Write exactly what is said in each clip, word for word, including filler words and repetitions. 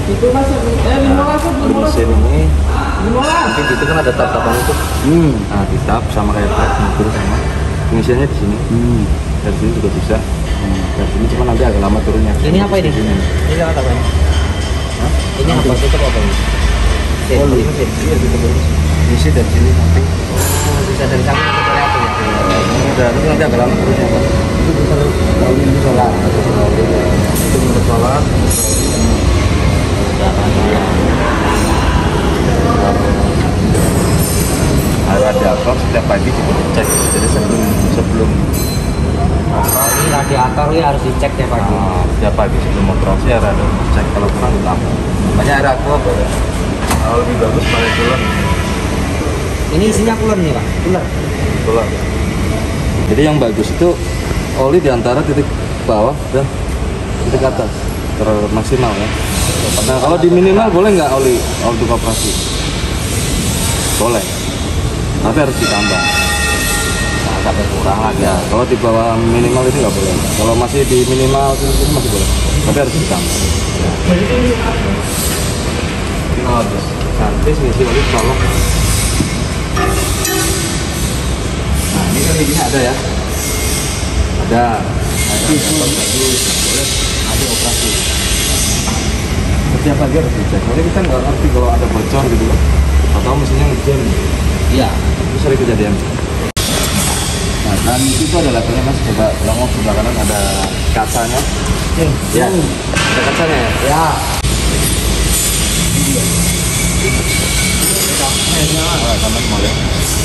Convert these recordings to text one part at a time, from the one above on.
Itu mas, eh lima ratus, Oli mesin ini nanti gitu kan ada tap-tapan itu. Hmm. Nah, di tap sama kayak tap mobil sama. Pengisiannya di sini. Hmm. Dari sini juga bisa. Hmm. Dari sini cuma nanti agak lama turunnya. Ini apa ini? Sini. Ini apa ini? Hah? Ini apa? Tutup apa ini? Oh, oli mesin. Iya, tutup oli. Isi dari sini nanti. Oh, bisa dari sana ke dari apa ya? Ini udah, itu nanti agak lama turunnya, Pak. Itu bisa tahun ini solar. Itu untuk solar. Radiator setiap pagi juga dicek. Jadi sebelum sebelum Ini radiator ini harus dicek ya pagi. uh, setiap pagi sebelum operasi ya radiator dicek, kalau kurang ditambah. Makanya air aqua boleh. Kalau lebih bagus pakai cooler. Ini isinya cooler nih pak? Cooler. Cooler. Jadi yang bagus itu oli di antara titik bawah dan titik atas termaksimal ya. Nah kalau di minimal boleh nggak oli untuk operasi? Boleh. Tapi harus ditambah. Nah, sampai kurang lagi. Ya, kalau di bawah minimal itu nggak boleh. Kalau masih di minimal itu masih boleh. Tapi harus ditambah. Ya. Oh, terus nanti ngisi oli colok. Nah, ini kan ini ada ya. Ada. Ada itu bagus. Boleh. Ada operasi. Setiap pagi harus dicek. Soalnya kita nggak ngerti kalau ada bocor gitu kan. Atau mesinnya ngejam. Iya. Itu sering kejadian. Nah, dan itu ada levelnya mas. Coba lengok sebelah kanan ada kacanya. Ya. Ada kacanya ya. Ya. Oh, kanan mau ya.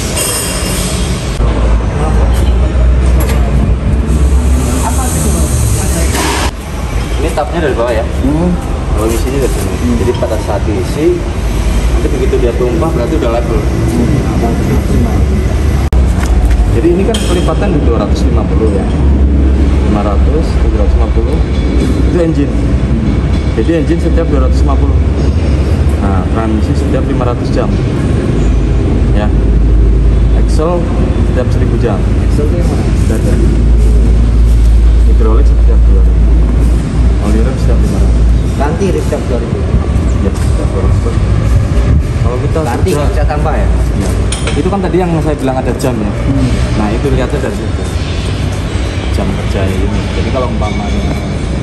Ini tapnya dari bawah ya. Hmm. Kalau isinya dari sini. Hmm. Jadi pada saat diisi, nanti begitu dia tumpah berarti udah level. Hmm. Jadi ini kan pelipatan di dua ratus lima puluh ya. lima ratus, tujuh ratus lima puluh. Itu engine. Jadi engine setiap dua ratus lima puluh. Nah, transmisi setiap lima ratus jam. Ya. Axle setiap seribu jam. Axle-nya mana? Ada. Hidrolik setiap dua ribu. Oli rem setiap lima ratus. Ganti setiap dua ribu. Ya, setiap dua ratus. Kalau kita Ganti sudah- bisa tambah ya? Ya. Itu kan tadi yang saya bilang ada jam ya. Hmm. Nah itu lihatnya dari situ jam kerja ini. Jadi kalau umpamanya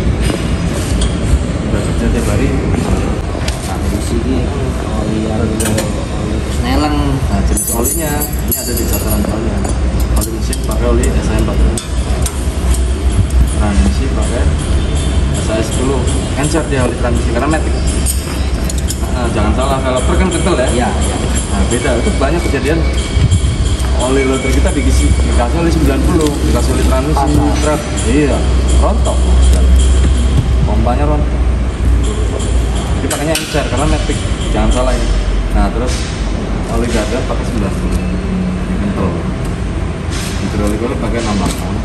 udah kerja tiap hari, nah Di sini oli yang oli Snellen. nah jenis olinya ini ada di catatan kalian. Oli mesin pakai oli S M empat puluh, transmisi pakai S A S sepuluh. Encer dia oli transmisi karena matic. Nah, jangan salah, kalau per kan kental ya. Iya. Ya. Nah beda, itu banyak kejadian oli loader kita dikasih, dikasih oli sembilan puluh, dikasih oli transmisi, truk, iya, rontok, pompanya rontok. Jadi pakainya encer karena matic, jangan salah ini. Nah terus oli garda pakai sembilan puluh, kental. Hidrolik oli pakai enam puluh delapan.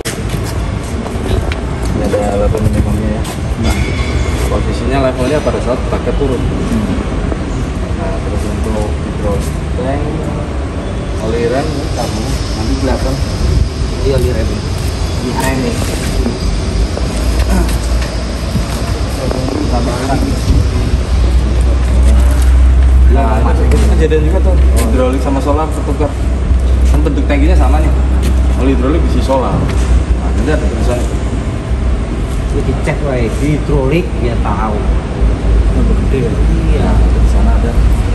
Ini ada level minimumnya ya. Nah, posisinya levelnya pada saat pakai turun. Nah terus untuk hidrolik tank, oli rem kamu nanti kelihatan. Ini oli rem. Ini rem nih. Tambahkan. Nah itu kejadian juga tuh hidrolik sama solar tertukar. Kan bentuk tangkinya sama nih. Oli hidrolik isi solar. Nah nanti ada tulisannya. Itu dicek wae hidrolik biar tahu. Itu gede ya. Iya. Di sana ada.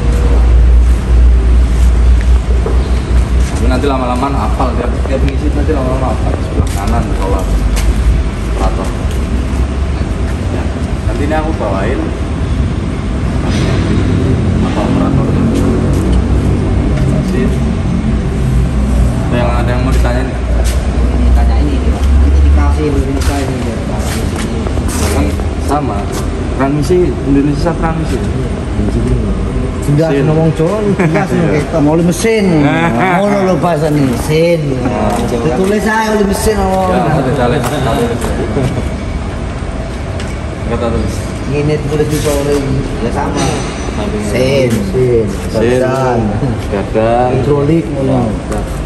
Tapi nanti lama-lama hafal tiap tiap ngisi nanti lama-lama hafal sebelah kanan solar operator. Ya. Nanti ini aku bawain apa operator itu. Masih. Ada yang ada yang mau ditanya nih? Ini tanya ini nih pak. Nanti dikasih Indonesia ini biar tahu di sini. Kan sama. Transmisi Indonesia transmisi. Sudah Mesin. ngomong con, jelas kita mau oli mesin. Mau lo bahasa nih mesin. Ditulis saya oli mesin oh. Ya, ada caleg. Kata tulis. Ini tulis di sore ya sama. Mesin, mesin, Mesin, badan, gadang, hidrolik, ya,